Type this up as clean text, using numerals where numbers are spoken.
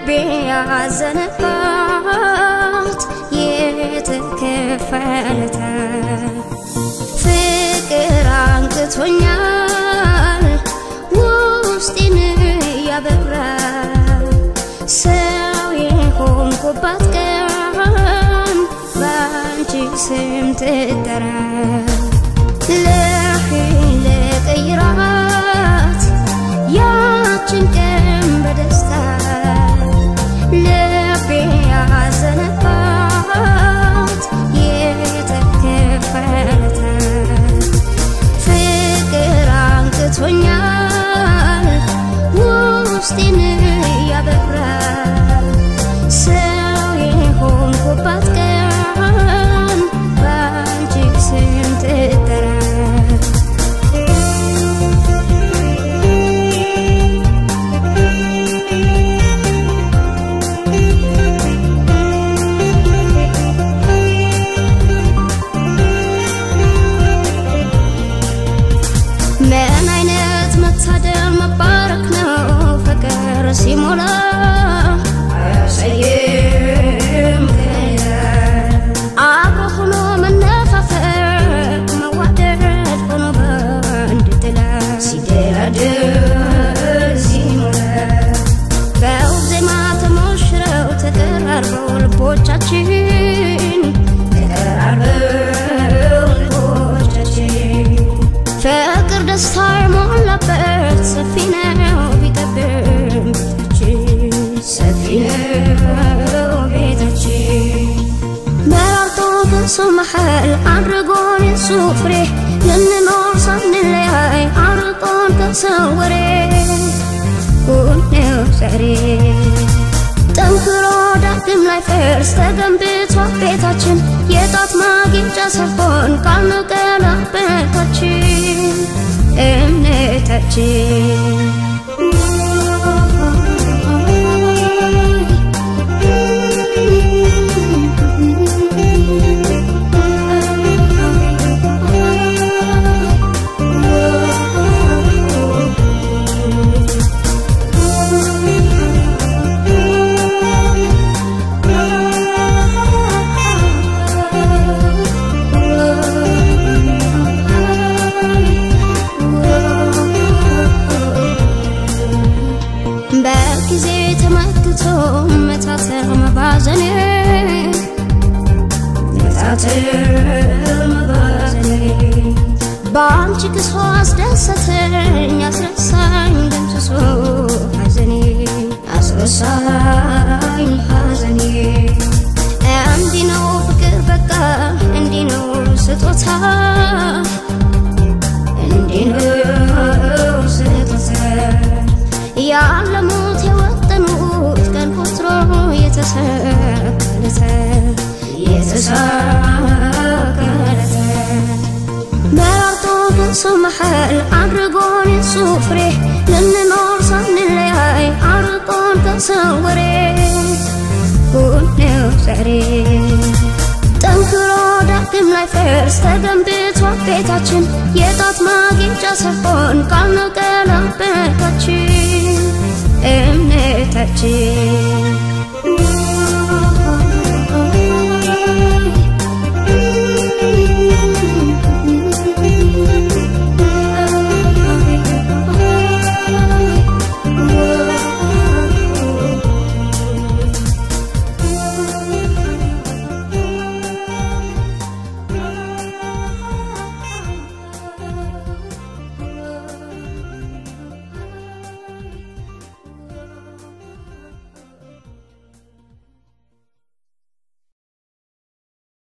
ልቤ ያዘነባት የተከፈለታ ፍቅር አንግቶኛል ውስጤን ያበራ ሰው የሆንኩባት ቀን ባንቺ ስም ትጠራ ለቀይራት ያችን ቀን በደስታ ልቤ ያዘነባት የተከፈለታ ፍቅር አንግቶኛል ውስጤን ያበራ ሰው የሆንኩባት ቀን ባንቺ ስም ትጠራ من عينات متصدر مبارك نو فكر سيمولا سيم كيا عبخلو من نففر موادر فنو بندتلا سيدر سيمولا بأوزي ما تمشرو تقرربو لبوچاچين تقرربو لبوچاچين فكر دستار مولبت سفينة وبيتبر بيتجي سفينة وبيتجي مرارتو بنسو محل عرقون يسوفري لننور صن اللي عرقون تصوري كوني وسعري تنكرو داكم لاي فرس تغنبت وبيتاچن يطات ماغينجا سفون كالنو كلا بيتاچن እምነታችን بكزي تمكتو متاتر مبازني بانشي كسو أسدستن يسرسان دمسسو حزني أسرسان حزني عندي نو فكر بكا عندي نو ستوتا عندي نو ستوتا يعلموت يوطنوت كان فترو يتساكلتا مرارتو بنسو محل عرقون يسوفري لننور صن اللي عرقون تصوري كوني وسعري تنكرو داكم لاي فرس تغنبت وبيتاچن يطات ماغينجا سفون كالنو كلا بيتاچن እምነታችን